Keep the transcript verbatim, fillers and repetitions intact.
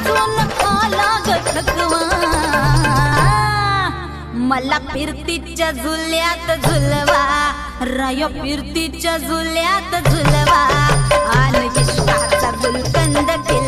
वाजून आला ग थकवा, मला फिरतीच्या झुल्यात झुलवा, राय फिरतीच्या झुल्यात झुलवा, आणि इश्काचा गुलकंद